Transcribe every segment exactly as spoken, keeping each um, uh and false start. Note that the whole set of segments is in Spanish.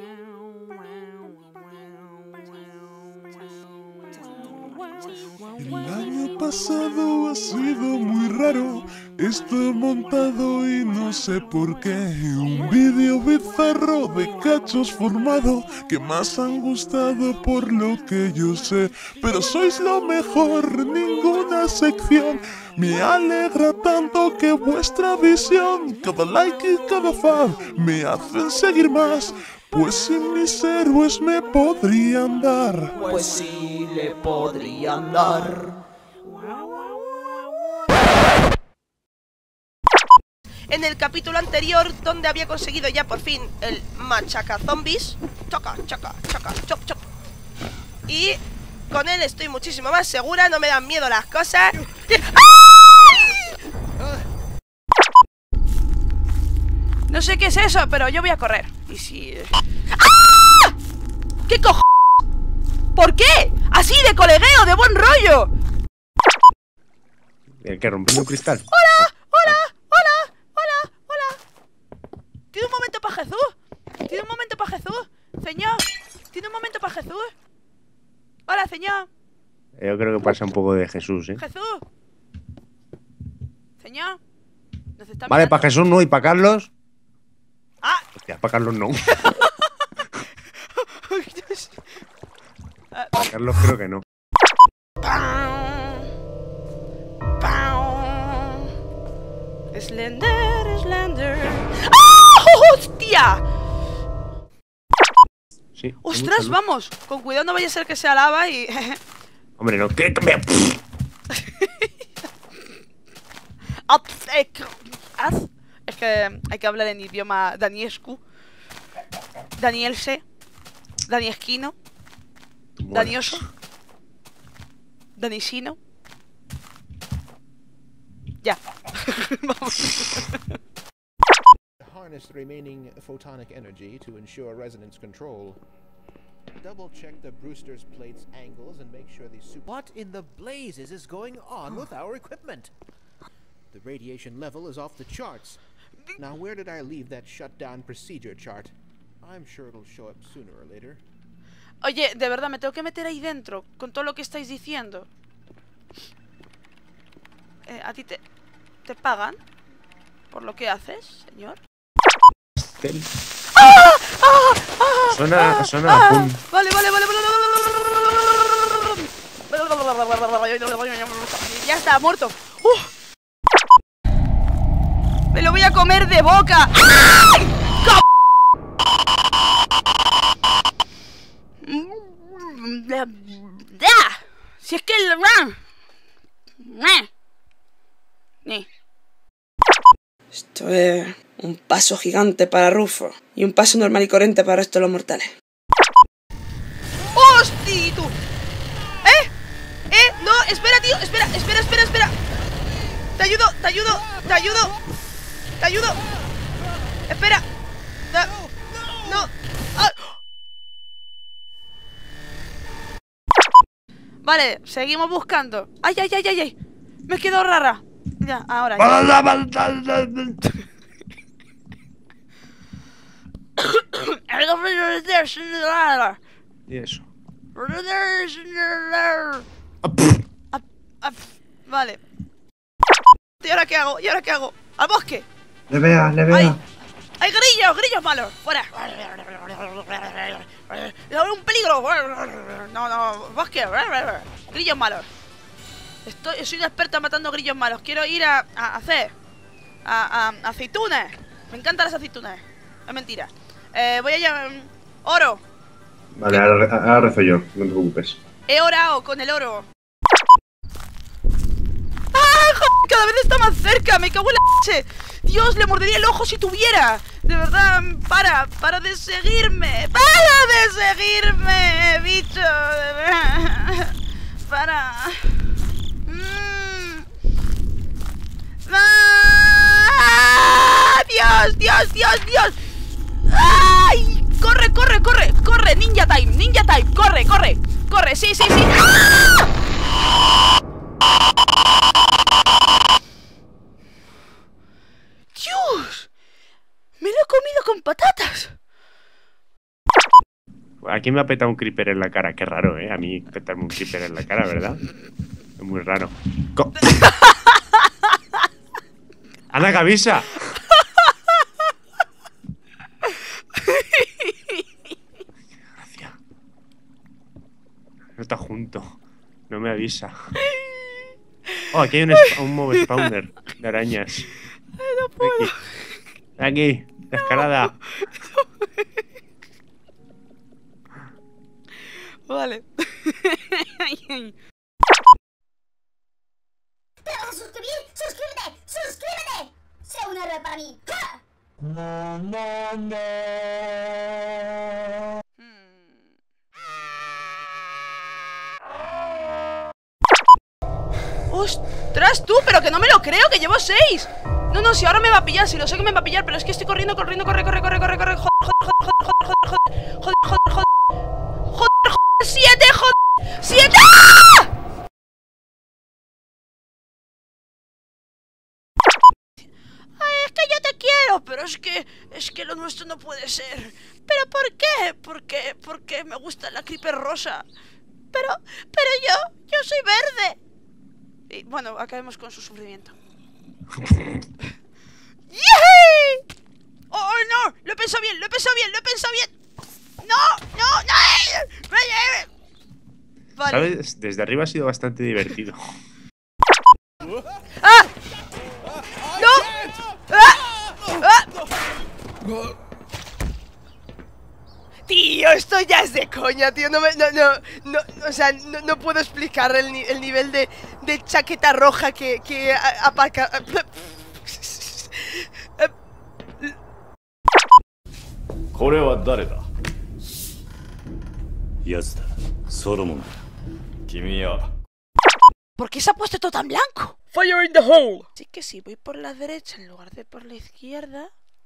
El año pasado ha sido muy raro, estoy montado y no sé por qué. Un vídeo bizarro de cachos formado que más han gustado por lo que yo sé. Pero sois lo mejor, ninguna sección me alegra tanto que vuestra visión, cada like y cada fan me hacen seguir más. Pues sin mis héroes me podrían dar. Pues sí le podrían dar. En el capítulo anterior, donde había conseguido ya por fin el machaca zombies, choca, choca, choca, choc, choc. Y con él estoy muchísimo más segura, no me dan miedo las cosas. No sé qué es eso, pero yo voy a correr. Y si... ¡Ah! ¿Qué cojones? ¿Por qué? Así de colegueo, de buen rollo. El que rompió un cristal. ¡Hola! ¡Hola! ¡Hola! ¡Hola! ¡Hola! ¿Tiene un momento para Jesús? ¿Tiene un momento para Jesús? Señor, ¿tiene un momento para Jesús? Hola, señor. Yo creo que pasa un poco de Jesús, ¿eh? Jesús. Señor. ¿Nos está Vale, mirando? para Jesús no, y para Carlos. ¡Ah! Hostia, para Carlos no. Para Carlos creo que no. Slender, Slender. ¡Ah! ¡Hostia! Sí. ¡Ostras, vamos! Con cuidado, no vaya a ser que sea lava y... Hombre, no, ¿qué? Es que hay que hablar en idioma daniescu. Danielse. Daniesquino. Danioso. Danisino. Ya. Vamos. Harness the remaining photonic energy to ensure resonance control. Double check the Brewster's plate's angles and make sure the super... What in the blazes is going on with our equipment? The radiation level is off the charts. Now where did I leave that shutdown procedure chart? I'm sure it'll show up sooner or later. Oye, de verdad, me tengo que meter ahí dentro con todo lo que estáis diciendo. Eh, ¿A ti te, te pagan por lo que haces, señor? ¡Ah! ¡Ah! ¡Ah! Suena, ¡Ah! suena ¡Ah! a pum. Vale, vale, vale, vale. Ya está, muerto. ¡Uh! Me lo voy a comer de boca. ¡Ay! Si es que el... Esto es un paso gigante para Rufo y un paso normal y corriente para el resto de los mortales. ¡Hostia, tú! ¿Eh? ¿Eh? No, espera, tío, espera, espera, espera, espera. Te ayudo, te ayudo, te ayudo. Te ayudo. Espera. No. ¡Ah! Vale, seguimos buscando. ¡Ay, ay, ay, ay, ay! Me quedo rara. Ya, ahora ya. Y eso. Vale. ¿Y ahora qué hago? ¿Y ahora qué hago? ¡Al bosque! Le vea, le vea. ¡Ay! ¡Hay grillos! ¡Grillos malos! ¡Fuera! ¡Un peligro! No, no, bosque. Grillos malos. Estoy, soy una experta matando grillos malos. Quiero ir a, a hacer a, a, aceitunas. Me encantan las aceitunas. Es mentira. Eh, voy a llamar... Oro. Vale, ahora, ahora rezo yo, no te preocupes. He orado con el oro. ¡Ah, joder! Cada vez está más cerca. Me cago en la leche. Dios, le mordería el ojo si tuviera. De verdad, para, para de seguirme. Para de seguirme, bicho. De verdad. Para. Mm. ¡Ah! Dios, Dios, Dios, Dios. ¡Ay! Corre, corre, corre, corre, ninja time, ninja time, corre, corre, corre, sí, sí, sí. ¡Ah! Dios, me lo he comido con patatas. ¿A quién me ha petado un creeper en la cara? Qué raro, ¿eh? A mí petarme un creeper en la cara, ¿verdad? Es muy raro. Co ¡Anda, que avisa! Gracias. No está junto. No me avisa. Oh, aquí hay un, un mob spawner de arañas. No puedo. Aquí, aquí descarada. Vale. ¿Te vas a suscribir? ¡Suscríbete! ¡Suscríbete! ¡Sé un héroe para mí! ¡Ja! ¡Ostras, tú! ¡Pero que no me lo creo! ¡Que llevo seis! No, no, si ahora me va a pillar, si lo sé que me va a pillar, pero es que estoy corriendo, corriendo, corre, corre, corre, corre, corre, joder, joder, joder, joder, joder, joder, joder, joder, joder, joder, joder, siete, joder, siete. ¡Ah! Ay, es que yo te quiero, pero es que, es que lo nuestro no puede ser. ¿Pero por qué? Porque, porque me gusta la creeper rosa. Pero, pero yo, yo soy verde. Y bueno, acabemos con su sufrimiento. ¡Yay! ¡Oh, no! Lo he pensado bien, lo he pensado bien, lo he pensado bien. ¡No! ¡No! ¡No! Vale. ¿Sabes? Desde arriba ha sido bastante divertido. ¡Ah! ¡No! ¡Ah! ¡Ah! Tío, esto ya es de coña, tío. No me. No, no. no o sea, no, no puedo explicar el, el nivel de, de chaqueta roja que, que aparca. ¿Por qué se ha puesto todo tan blanco? Fire in the hole. Así que si voy por la derecha en lugar de por la izquierda.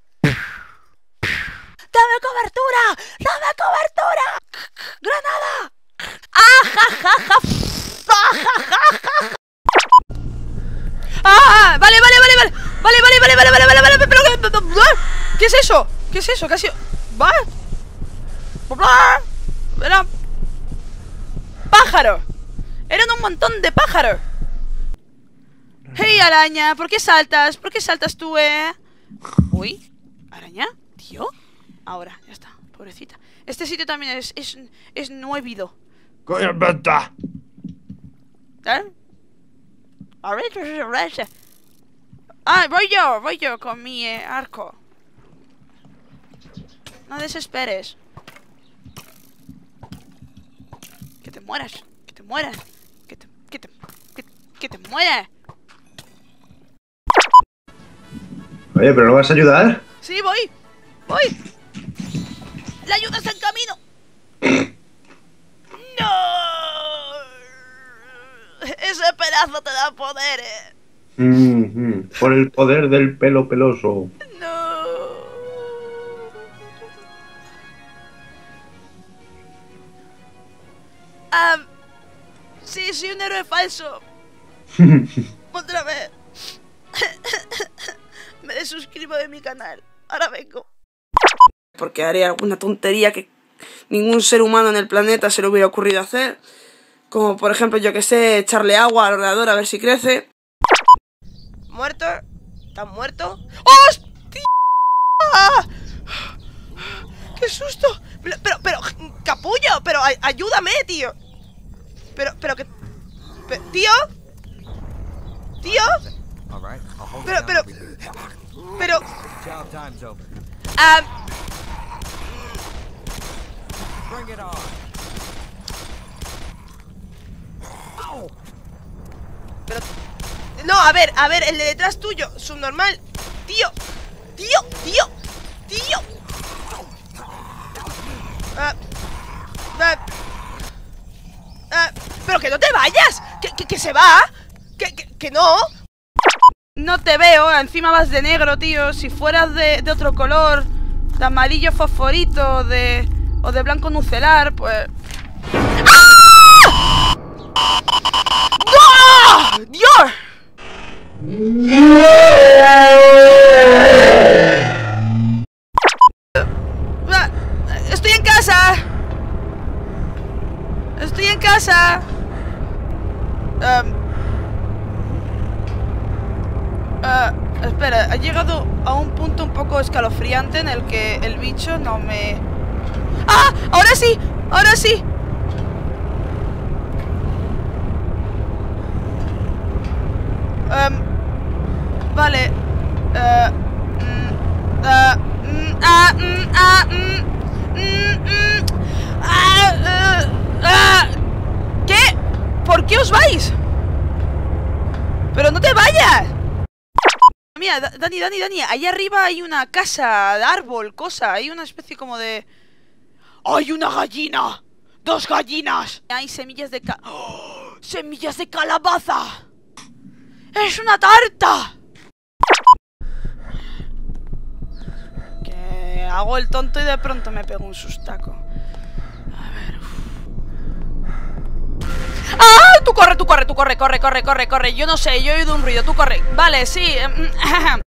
¡Dame cobertura! ¡Dame cobertura! ¡Granada! ¡Ah, ja, ja, ja! ¡Ah, ja, ja, ja! ¡Ah! Vale, vale, vale, vale. Vale, vale, vale, vale, vale, vale, vale, pero ¿qué es eso? ¿Qué es eso? ¿Qué ha sido? ¿Va? Era pájaro. Eran un montón de pájaros. Hey, araña, ¿por qué saltas? ¿Por qué saltas tú, eh? Uy, araña, tío. Ahora, ya está, pobrecita. Este sitio también es, es, es nuevido. ¡Coño, venta! ¿Eh? Ah, voy yo, voy yo con mi eh, arco. No desesperes. Que te mueras, que te mueras. Que te, que te, que, que te mueras. Oye, ¿pero no vas a ayudar? Sí, voy, voy. La ayuda está en camino. ¡No! Ese pedazo te da poderes. Mm-hmm. Por el poder del pelo peloso. No. Ah, sí, soy un héroe falso. Otra vez. Me desuscribo de mi canal. Ahora vengo. Porque haré alguna tontería que ningún ser humano en el planeta se le hubiera ocurrido hacer. Como por ejemplo, yo que sé, echarle agua al ordenador a ver si crece. ¿Muerto? ¿Estás muerto? ¡Hostia! ¡Qué susto! Pero, pero, pero, capullo, pero ay, ayúdame, tío. Pero, pero que... Pero, tío. Tío. Pero, pero... Pero... Ah... Pero... No, a ver, a ver, el de detrás tuyo, subnormal. Tío, tío, tío, tío. Ah, ah, ah, pero que no te vayas. Que, que, que se va. Que, que, que no. No te veo, encima vas de negro, tío. Si fueras de, de otro color, de amarillo fosforito, de... o de blanco nucelar, pues... ¡Ah! ¡No! ¡Dios! Estoy en casa. casa. Um, uh, espera, ha llegado a un punto un poco escalofriante en el que el bicho no me... ¡Ah! ¡Ahora sí! ¡Ahora sí! Um, vale. Uh, mm, uh, mm, ah, mm, ah, mm, mm, mm, ah, uh, ah. ¿Qué? ¿Por qué os vais? ¡Pero no te vayas! Mira, Dani, Dani, Dani, ahí arriba hay una casa de árbol, cosa. Hay una especie como de... ¡Hay una gallina! ¡Dos gallinas! Hay semillas de ca... ¡Oh! ¡Semillas de calabaza! ¡Es una tarta! Que hago el tonto y de pronto me pego un sustaco. A ver... Uf. ¡Ah! Tú corre, tú corre, tú corre, corre, corre, corre, corre. Yo no sé, yo he oído un ruido, tú corre. Vale, sí.